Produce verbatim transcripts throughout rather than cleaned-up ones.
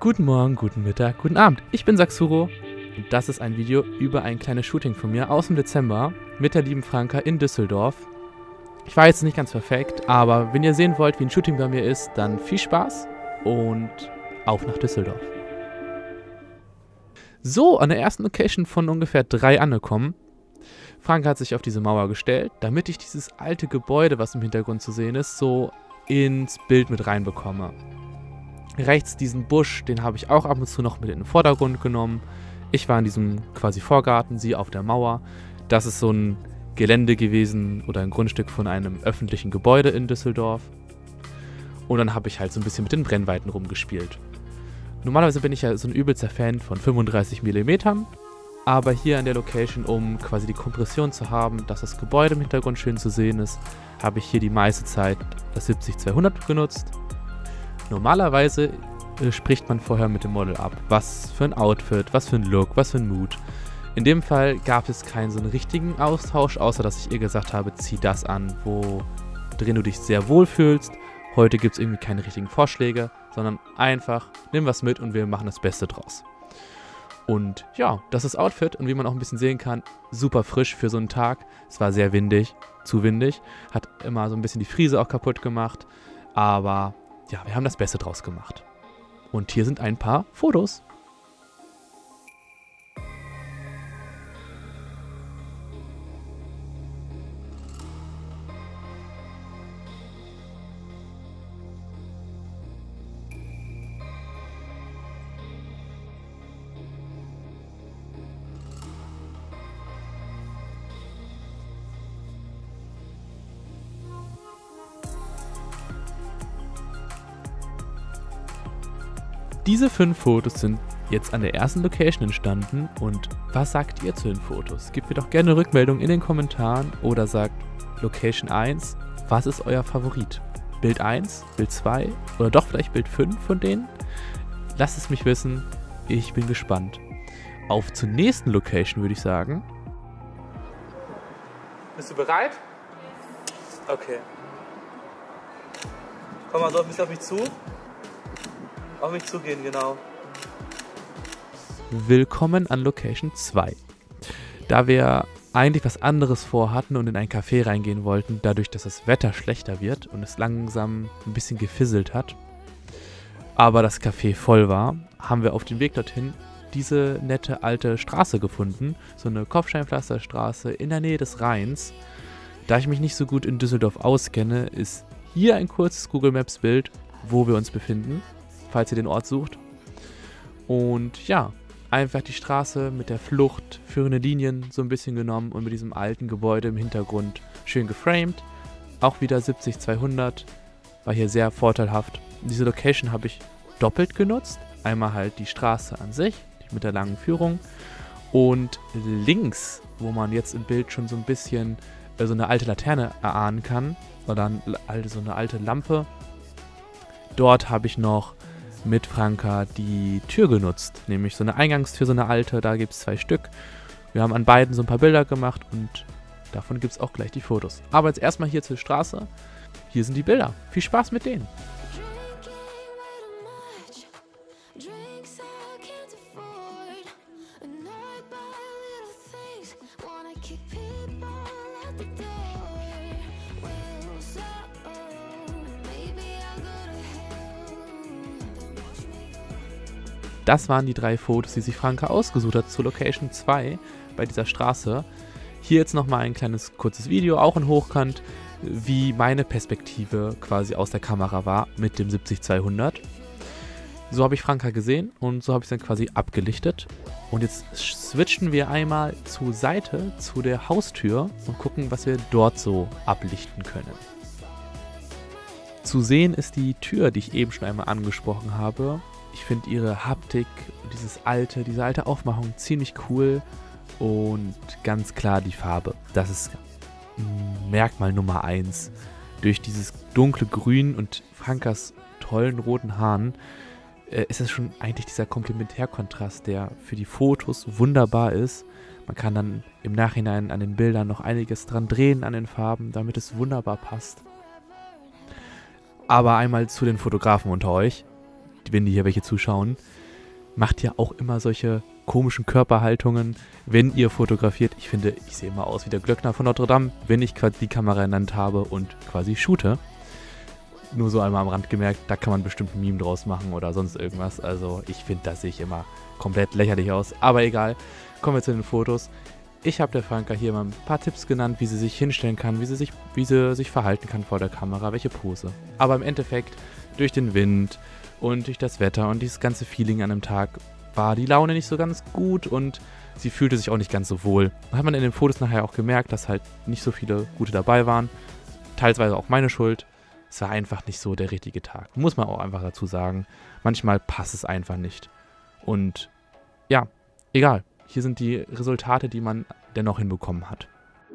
Guten Morgen, guten Mittag, guten Abend. Ich bin Saxuro und das ist ein Video über ein kleines Shooting von mir aus dem Dezember mit der lieben Franka in Düsseldorf. Ich war jetzt nicht ganz perfekt, aber wenn ihr sehen wollt, wie ein Shooting bei mir ist, dann viel Spaß und auf nach Düsseldorf. So, an der ersten Location von ungefähr drei angekommen. Franka hat sich auf diese Mauer gestellt, damit ich dieses alte Gebäude, was im Hintergrund zu sehen ist, so ins Bild mit reinbekomme. Rechts diesen Busch, den habe ich auch ab und zu noch mit in den Vordergrund genommen. Ich war in diesem quasi Vorgarten, sie auf der Mauer. Das ist so ein Gelände gewesen oder ein Grundstück von einem öffentlichen Gebäude in Düsseldorf. Und dann habe ich halt so ein bisschen mit den Brennweiten rumgespielt. Normalerweise bin ich ja so ein übelster Fan von fünfunddreißig Millimeter, aber hier an der Location, um quasi die Kompression zu haben, dass das Gebäude im Hintergrund schön zu sehen ist, habe ich hier die meiste Zeit das siebzig zweihundert genutzt. Normalerweise äh, spricht man vorher mit dem Model ab, was für ein Outfit, was für ein Look, was für ein Mood. In dem Fall gab es keinen so einen richtigen Austausch, außer dass ich ihr gesagt habe, zieh das an, wo drin du dich sehr wohl fühlst. Heute gibt es irgendwie keine richtigen Vorschläge, sondern einfach nimm was mit und wir machen das Beste draus. Und ja, das ist Outfit und wie man auch ein bisschen sehen kann, super frisch für so einen Tag. Es war sehr windig, zu windig, hat immer so ein bisschen die Frise auch kaputt gemacht, aber ja, wir haben das Beste draus gemacht. Und hier sind ein paar Fotos. Diese fünf Fotos sind jetzt an der ersten Location entstanden und was sagt ihr zu den Fotos? Gebt mir doch gerne Rückmeldung in den Kommentaren oder sagt Location eins, was ist euer Favorit? Bild eins, Bild zwei oder doch vielleicht Bild fünf von denen? Lasst es mich wissen, ich bin gespannt. Auf zur nächsten Location würde ich sagen. Bist du bereit? Okay. Komm mal so ein bisschen auf mich zu. Auf mich zugehen, genau. Willkommen an Location zwei. Da wir eigentlich was anderes vorhatten und in ein Café reingehen wollten, dadurch, dass das Wetter schlechter wird und es langsam ein bisschen gefisselt hat, aber das Café voll war, haben wir auf dem Weg dorthin diese nette alte Straße gefunden, so eine Kopfsteinpflasterstraße in der Nähe des Rheins. Da ich mich nicht so gut in Düsseldorf auskenne, ist hier ein kurzes Google Maps Bild, wo wir uns befinden, falls ihr den Ort sucht. Und ja, einfach die Straße mit der Flucht, führende Linien so ein bisschen genommen und mit diesem alten Gebäude im Hintergrund schön geframed. Auch wieder siebzig zweihundert, war hier sehr vorteilhaft. Diese Location habe ich doppelt genutzt. Einmal halt die Straße an sich, mit der langen Führung. Und links, wo man jetzt im Bild schon so ein bisschen äh, so eine alte Laterne erahnen kann, oder ein, so eine alte Lampe, dort habe ich noch mit Franka die Tür genutzt, nämlich so eine Eingangstür, so eine alte, da gibt es zwei Stück. Wir haben an beiden so ein paar Bilder gemacht und davon gibt es auch gleich die Fotos. Aber jetzt erstmal hier zur Straße. Hier sind die Bilder. Viel Spaß mit denen. Das waren die drei Fotos, die sich Franka ausgesucht hat zur Location zwei bei dieser Straße. Hier jetzt nochmal ein kleines kurzes Video, auch in Hochkant, wie meine Perspektive quasi aus der Kamera war mit dem siebzig zweihundert. So habe ich Franka gesehen und so habe ich es dann quasi abgelichtet. Und jetzt switchen wir einmal zur Seite, zu der Haustür und gucken, was wir dort so ablichten können. Zu sehen ist die Tür, die ich eben schon einmal angesprochen habe. Ich finde ihre Haptik, dieses alte, diese alte Aufmachung ziemlich cool und ganz klar die Farbe. Das ist Merkmal Nummer eins. Durch dieses dunkle Grün und Frankas tollen roten Haaren äh, ist es schon eigentlich dieser Komplementärkontrast, der für die Fotos wunderbar ist. Man kann dann im Nachhinein an den Bildern noch einiges dran drehen an den Farben, damit es wunderbar passt. Aber einmal zu den Fotografen unter euch. wenn die hier welche zuschauen, macht ja auch immer solche komischen Körperhaltungen, wenn ihr fotografiert. Ich finde, ich sehe immer aus wie der Glöckner von Notre Dame, wenn ich quasi die Kamera in der Hand habe und quasi shoote. Nur so einmal am Rand gemerkt, da kann man bestimmt ein Meme draus machen oder sonst irgendwas. Also ich finde, da sehe ich immer komplett lächerlich aus. Aber egal, kommen wir zu den Fotos. Ich habe der Franka hier mal ein paar Tipps genannt, wie sie sich hinstellen kann, wie sie sich, wie sie sich verhalten kann vor der Kamera, welche Pose. Aber im Endeffekt, durch den Wind und durch das Wetter und dieses ganze Feeling an einem Tag, war die Laune nicht so ganz gut und sie fühlte sich auch nicht ganz so wohl. Das hat man in den Fotos nachher auch gemerkt, dass halt nicht so viele gute dabei waren. Teilweise auch meine Schuld. Es war einfach nicht so der richtige Tag. Muss man auch einfach dazu sagen. Manchmal passt es einfach nicht. Und ja, egal. Hier sind die Resultate, die man dennoch hinbekommen hat.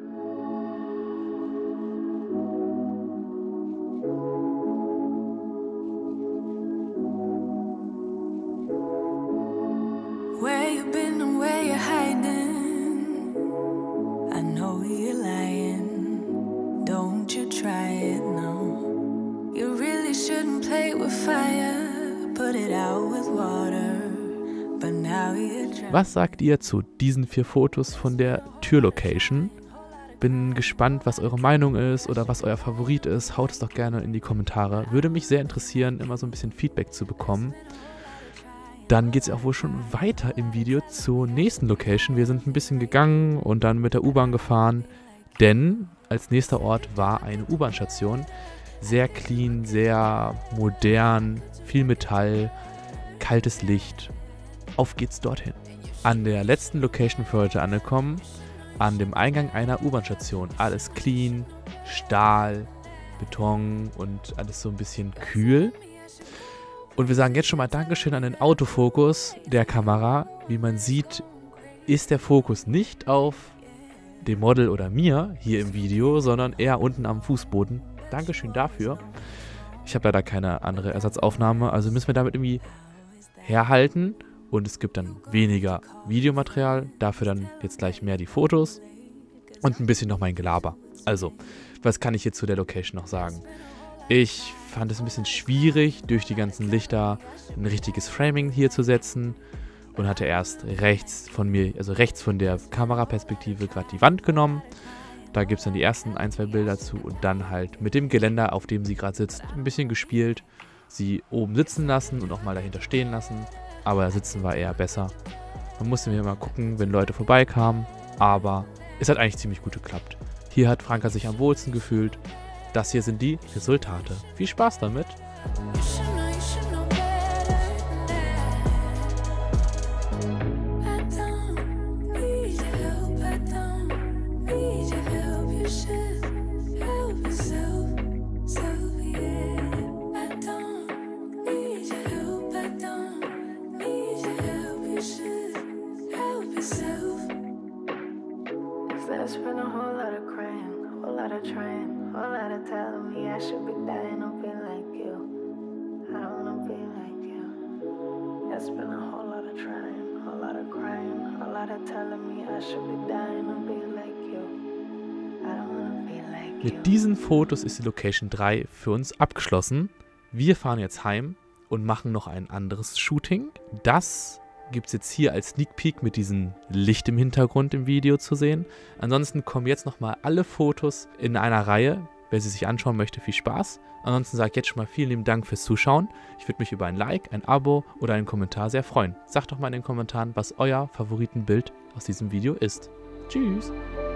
Where you been and where you hiding? I know you're lying. Don't you try it, no. You really shouldn't play with fire. Put it out with water. But now you're trying. Was sagt ihr zu diesen vier Fotos von der Türlocation? Bin gespannt, was eure Meinung ist oder was euer Favorit ist. Haut es doch gerne in die Kommentare. Würde mich sehr interessieren, immer so ein bisschen Feedback zu bekommen. Dann geht es ja auch wohl schon weiter im Video zur nächsten Location. Wir sind ein bisschen gegangen und dann mit der U-Bahn gefahren, denn als nächster Ort war eine U-Bahn-Station. Sehr clean, sehr modern, viel Metall, kaltes Licht. Auf geht's dorthin. An der letzten Location für heute angekommen, an dem Eingang einer U-Bahn-Station. Alles clean, Stahl, Beton und alles so ein bisschen kühl. Und wir sagen jetzt schon mal Dankeschön an den Autofokus der Kamera. Wie man sieht, ist der Fokus nicht auf dem Model oder mir hier im Video, sondern eher unten am Fußboden. Dankeschön dafür. Ich habe leider keine andere Ersatzaufnahme, also müssen wir damit irgendwie herhalten. Und es gibt dann weniger Videomaterial, dafür dann jetzt gleich mehr die Fotos und ein bisschen noch mein Gelaber. Also, was kann ich jetzt zu der Location noch sagen? Ich fand es ein bisschen schwierig, durch die ganzen Lichter ein richtiges Framing hier zu setzen und hatte erst rechts von mir, also rechts von der Kameraperspektive gerade die Wand genommen. Da gibt es dann die ersten ein, zwei Bilder zu und dann halt mit dem Geländer, auf dem sie gerade sitzt, ein bisschen gespielt. Sie oben sitzen lassen und auch mal dahinter stehen lassen, aber sitzen war eher besser. Man musste mir mal gucken, wenn Leute vorbeikamen, aber es hat eigentlich ziemlich gut geklappt. Hier hat Franka sich am wohlsten gefühlt. Das hier sind die Resultate. Viel Spaß damit! There's been a whole lot of crying, a whole lot of trying, a whole lot of telling me I should be dying to be like you. I don't wanna be like you. There's been a whole lot of trying, a whole lot of crying, a whole lot of telling me I should be dying to be like you. I don't wanna be like you. Mit diesen Fotos ist die Location drei für uns abgeschlossen. Wir fahren jetzt heim und machen noch ein anderes Shooting. Das gibt es jetzt hier als Sneak Peek mit diesem Licht im Hintergrund im Video zu sehen. Ansonsten kommen jetzt nochmal alle Fotos in einer Reihe. Wer sie sich anschauen möchte, viel Spaß. Ansonsten sage ich jetzt schon mal vielen lieben Dank fürs Zuschauen. Ich würde mich über ein Like, ein Abo oder einen Kommentar sehr freuen. Sagt doch mal in den Kommentaren, was euer Favoritenbild aus diesem Video ist. Tschüss!